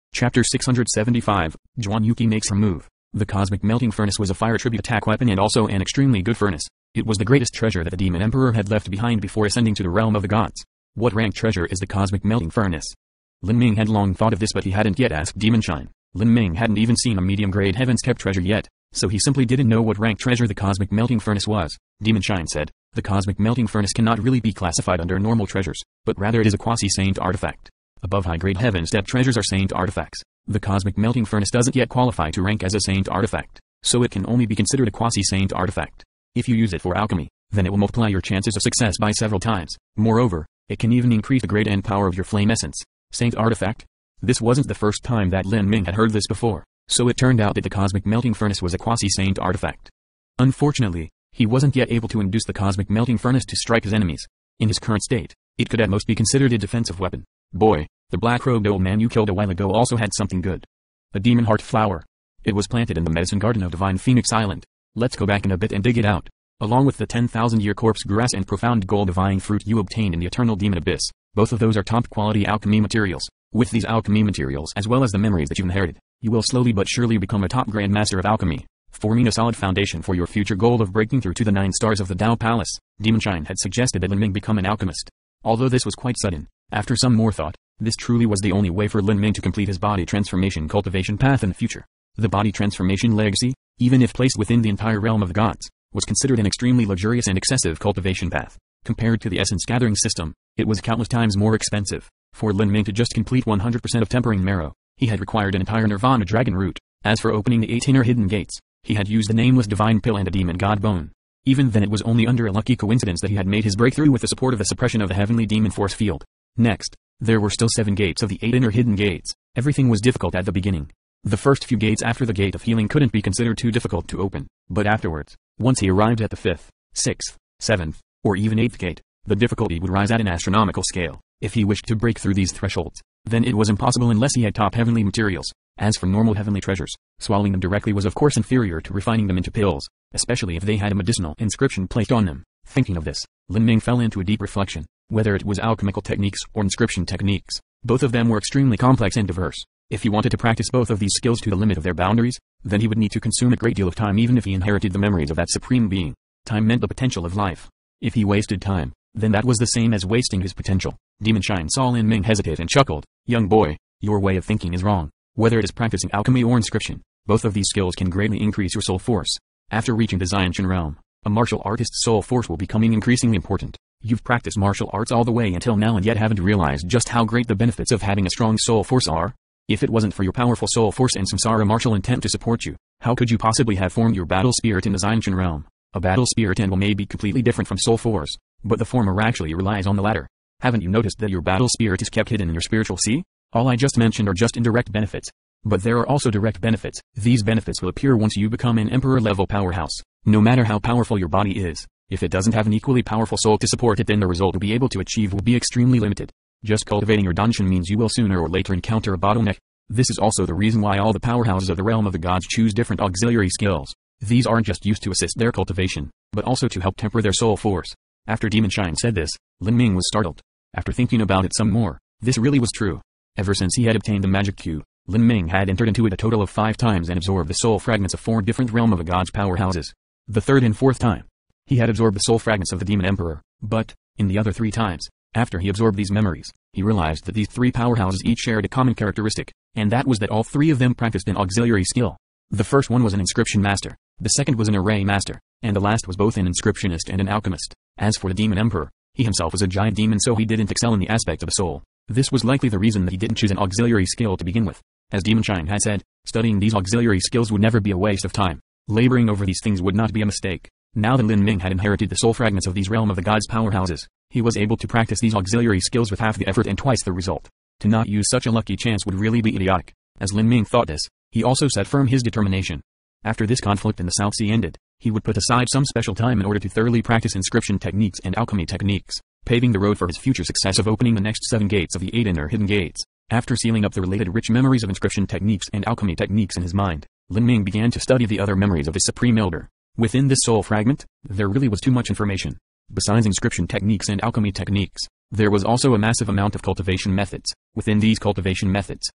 Chapter 675, Juan Yuki makes her move. The Cosmic Melting Furnace was a fire tribute attack weapon and also an extremely good furnace. It was the greatest treasure that the Demon Emperor had left behind before ascending to the realm of the gods. What rank treasure is the Cosmic Melting Furnace? Lin Ming had long thought of this, but he hadn't yet asked Demon Shine. Lin Ming hadn't even seen a medium-grade Heaven's Kept treasure yet, so he simply didn't know what rank treasure the Cosmic Melting Furnace was. Demon Shine said, the Cosmic Melting Furnace cannot really be classified under normal treasures, but rather it is a quasi-saint artifact. Above high-grade Heaven's Depth treasures are saint artifacts. The Cosmic Melting Furnace doesn't yet qualify to rank as a saint artifact, so it can only be considered a quasi-saint artifact. If you use it for alchemy, then it will multiply your chances of success by several times. Moreover, it can even increase the grade and power of your flame essence. Saint artifact? This wasn't the first time that Lin Ming had heard this before, so it turned out that the Cosmic Melting Furnace was a quasi-saint artifact. Unfortunately, he wasn't yet able to induce the Cosmic Melting Furnace to strike his enemies. In his current state, it could at most be considered a defensive weapon. Boy, the black-robed old man you killed a while ago also had something good. A demon heart flower. It was planted in the medicine garden of Divine Phoenix Island. Let's go back in a bit and dig it out. Along with the 10,000-year corpse grass and profound gold divine fruit you obtained in the eternal demon abyss, both of those are top-quality alchemy materials. With these alchemy materials as well as the memories that you've inherited, you will slowly but surely become a top-grade master of alchemy, forming a solid foundation for your future goal of breaking through to the 9 stars of the Tao Palace. Demon Shine had suggested that Lin Ming become an alchemist. Although this was quite sudden, after some more thought, this truly was the only way for Lin Ming to complete his body transformation cultivation path in the future. The body transformation legacy, even if placed within the entire realm of the gods, was considered an extremely luxurious and excessive cultivation path. Compared to the essence gathering system, it was countless times more expensive. For Lin Ming to just complete 100% of tempering marrow, he had required an entire Nirvana dragon root. As for opening the 8 inner hidden gates, he had used the nameless divine pill and a demon god bone. Even then it was only under a lucky coincidence that he had made his breakthrough with the support of the suppression of the heavenly demon force field. Next, there were still 7 gates of the 8 inner hidden gates. Everything was difficult at the beginning. The first few gates after the gate of healing couldn't be considered too difficult to open, but afterwards, once he arrived at the 5th, 6th, 7th, or even 8th gate, the difficulty would rise at an astronomical scale. If he wished to break through these thresholds, then it was impossible unless he had top heavenly materials. As for normal heavenly treasures, swallowing them directly was of course inferior to refining them into pills, especially if they had a medicinal inscription placed on them. Thinking of this, Lin Ming fell into a deep reflection. Whether it was alchemical techniques or inscription techniques, both of them were extremely complex and diverse. If he wanted to practice both of these skills to the limit of their boundaries, then he would need to consume a great deal of time even if he inherited the memories of that supreme being. Time meant the potential of life. If he wasted time, then that was the same as wasting his potential. Demon Shine saw Lin Ming hesitate and chuckled. Young boy, your way of thinking is wrong. Whether it is practicing alchemy or inscription, both of these skills can greatly increase your soul force. After reaching the Xiantian realm, a martial artist's soul force will becoming increasingly important. You've practiced martial arts all the way until now and yet haven't realized just how great the benefits of having a strong soul force are. If it wasn't for your powerful soul force and samsara martial intent to support you, how could you possibly have formed your battle spirit in the Xiantian realm? A battle spirit and will may be completely different from soul force, but the former actually relies on the latter. Haven't you noticed that your battle spirit is kept hidden in your spiritual sea? All I just mentioned are just indirect benefits. But there are also direct benefits. These benefits will appear once you become an emperor-level powerhouse. No matter how powerful your body is, if it doesn't have an equally powerful soul to support it, then the result you'll be able to achieve will be extremely limited. Just cultivating your Danshin means you will sooner or later encounter a bottleneck. This is also the reason why all the powerhouses of the realm of the gods choose different auxiliary skills. These aren't just used to assist their cultivation, but also to help temper their soul force. After Demon Shine said this, Lin Ming was startled. After thinking about it some more, this really was true. Ever since he had obtained the magic cube, Lin Ming had entered into it a total of 5 times and absorbed the soul fragments of 4 different realm of the gods powerhouses. The 3rd and 4th time, he had absorbed the soul fragments of the demon emperor, but, in the other 3 times, after he absorbed these memories, he realized that these 3 powerhouses each shared a common characteristic, and that was that all 3 of them practiced an auxiliary skill. The first one was an inscription master, the second was an array master, and the last was both an inscriptionist and an alchemist. As for the demon emperor, he himself was a giant demon, so he didn't excel in the aspect of the soul. This was likely the reason that he didn't choose an auxiliary skill to begin with. As Demon Shine had said, studying these auxiliary skills would never be a waste of time. Laboring over these things would not be a mistake. Now that Lin Ming had inherited the soul fragments of these realm of the gods powerhouses, he was able to practice these auxiliary skills with half the effort and twice the result. To not use such a lucky chance would really be idiotic. As Lin Ming thought this, he also set firm his determination. After this conflict in the South Sea ended, he would put aside some special time in order to thoroughly practice inscription techniques and alchemy techniques, paving the road for his future success of opening the next 7 gates of the 8 inner hidden gates. After sealing up the related rich memories of inscription techniques and alchemy techniques in his mind, Lin Ming began to study the other memories of the Supreme Elder. Within this soul fragment, there really was too much information. Besides inscription techniques and alchemy techniques, there was also a massive amount of cultivation methods. Within these cultivation methods,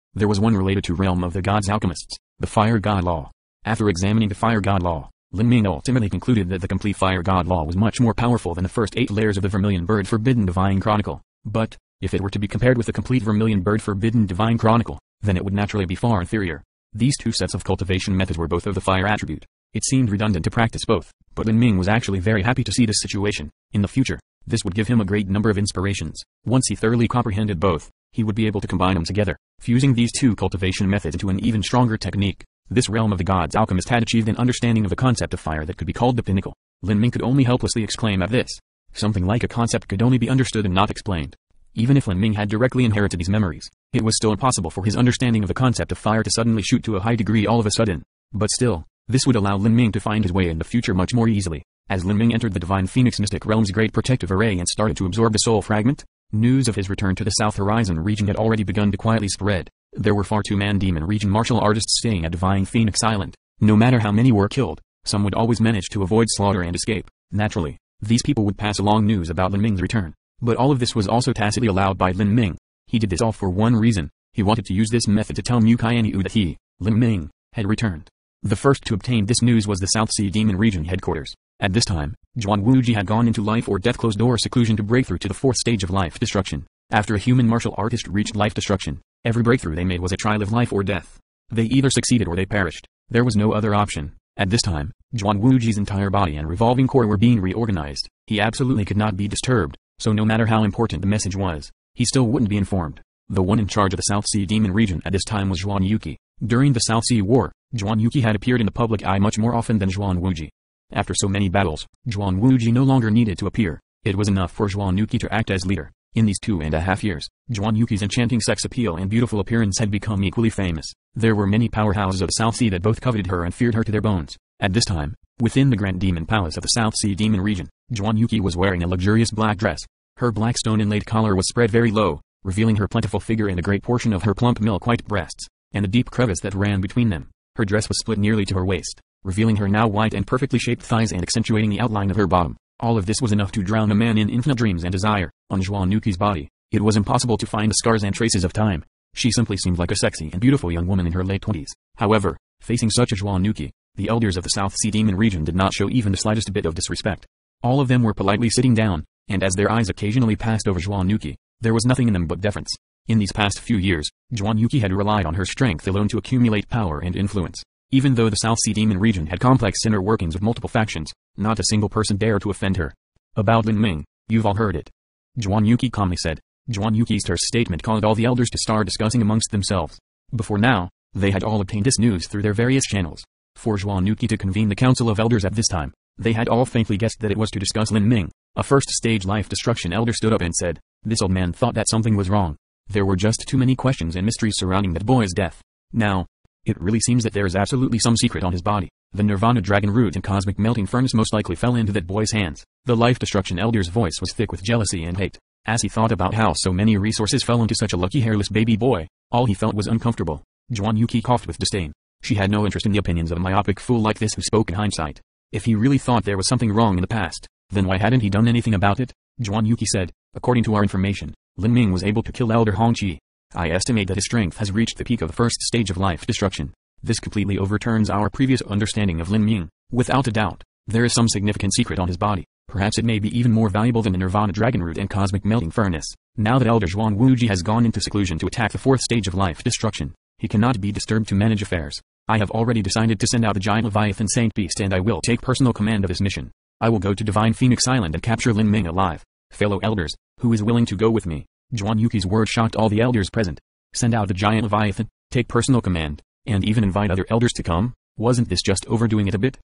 There was one related to Realm of the Gods alchemists, the Fire God Law. After examining the Fire God Law, Lin Ming ultimately concluded that the complete Fire God Law was much more powerful than the first 8 layers of the Vermilion Bird Forbidden Divine Chronicle. But, if it were to be compared with the complete Vermilion Bird Forbidden Divine Chronicle, then it would naturally be far inferior. These two sets of cultivation methods were both of the fire attribute. It seemed redundant to practice both, but Lin Ming was actually very happy to see this situation. In the future, this would give him a great number of inspirations. Once he thoroughly comprehended both, he would be able to combine them together, fusing these two cultivation methods into an even stronger technique. This Realm of the Gods alchemist had achieved an understanding of the concept of fire that could be called the pinnacle. Lin Ming could only helplessly exclaim at this. Something like a concept could only be understood and not explained. Even if Lin Ming had directly inherited these memories, it was still impossible for his understanding of the concept of fire to suddenly shoot to a high degree all of a sudden. But still, this would allow Lin Ming to find his way in the future much more easily. As Lin Ming entered the Divine Phoenix Mystic Realm's great protective array and started to absorb the soul fragment, news of his return to the South Horizon region had already begun to quietly spread. There were far too many demon region martial artists staying at Divine Phoenix Island. No matter how many were killed, some would always manage to avoid slaughter and escape. Naturally, these people would pass along news about Lin Ming's return. But all of this was also tacitly allowed by Lin Ming. He did this all for one reason. He wanted to use this method to tell Mu Qianyu that he, Lin Ming, had returned. The first to obtain this news was the South Sea Demon Region headquarters. At this time, Zhuan Wuji had gone into life or death closed-door seclusion to break through to the 4th stage of life destruction. After a human martial artist reached life destruction, every breakthrough they made was a trial of life or death. They either succeeded or they perished. There was no other option. At this time, Zhuan Wuji's entire body and revolving core were being reorganized. He absolutely could not be disturbed, so no matter how important the message was, he still wouldn't be informed. The one in charge of the South Sea Demon region at this time was Zhuan Yuqi. During the South Sea War, Zhuan Yuqi had appeared in the public eye much more often than Zhuan Wuji. After so many battles, Zhuan Wuji no longer needed to appear. It was enough for Zhuan Yuqi to act as leader. In these 2.5 years, Zhuan Yuqi's enchanting sex appeal and beautiful appearance had become equally famous. There were many powerhouses of the South Sea that both coveted her and feared her to their bones. At this time, within the Grand Demon Palace of the South Sea Demon region, Zhuan Yuqi was wearing a luxurious black dress. Her black stone-inlaid collar was spread very low, revealing her plentiful figure and a great portion of her plump milk-white breasts, and the deep crevice that ran between them. Her dress was split nearly to her waist, revealing her now white and perfectly shaped thighs and accentuating the outline of her bottom. All of this was enough to drown a man in infinite dreams and desire. On Zhuan Yuqi's body, it was impossible to find the scars and traces of time. She simply seemed like a sexy and beautiful young woman in her late 20s. However, facing such a Zhuan Yuqi, the elders of the South Sea Demon region did not show even the slightest bit of disrespect. All of them were politely sitting down, and as their eyes occasionally passed over Zhuan Yuqi, there was nothing in them but deference. In these past few years, Zhuan Yuqi had relied on her strength alone to accumulate power and influence. Even though the South Sea Demon region had complex inner workings of multiple factions, not a single person dared to offend her. About Lin Ming, you've all heard it. Zhuan Yuqi calmly said. Zhuan Yuqi's terse statement caused all the elders to start discussing amongst themselves. Before now, they had all obtained this news through their various channels. For Zhuan Yuqi to convene the Council of Elders at this time, they had all faintly guessed that it was to discuss Lin Ming. A first-stage life destruction elder stood up and said, "This old man thought that something was wrong. There were just too many questions and mysteries surrounding that boy's death. Now, it really seems that there is absolutely some secret on his body. The Nirvana Dragon Root and Cosmic Melting Furnace most likely fell into that boy's hands." The life destruction elder's voice was thick with jealousy and hate. As he thought about how so many resources fell into such a lucky hairless baby boy, all he felt was uncomfortable. Zhuan Yuqi coughed with disdain. She had no interest in the opinions of a myopic fool like this who spoke in hindsight. If he really thought there was something wrong in the past, then why hadn't he done anything about it? Zhuan Yuqi said, "According to our information, Lin Ming was able to kill Elder Hongqi. I estimate that his strength has reached the peak of the first stage of life destruction. This completely overturns our previous understanding of Lin Ming. Without a doubt, there is some significant secret on his body. Perhaps it may be even more valuable than the Nirvana Dragon Root and Cosmic Melting Furnace." Now that Elder Zhuan Wuji has gone into seclusion to attack the 4th stage of life destruction, he cannot be disturbed to manage affairs. I have already decided to send out the giant Leviathan Saint Beast and I will take personal command of this mission. I will go to Divine Phoenix Island and capture Lin Ming alive. Fellow elders, who is willing to go with me? Zhuan Yuqi's words shocked all the elders present. Send out the giant Leviathan, take personal command, and even invite other elders to come? Wasn't this just overdoing it a bit?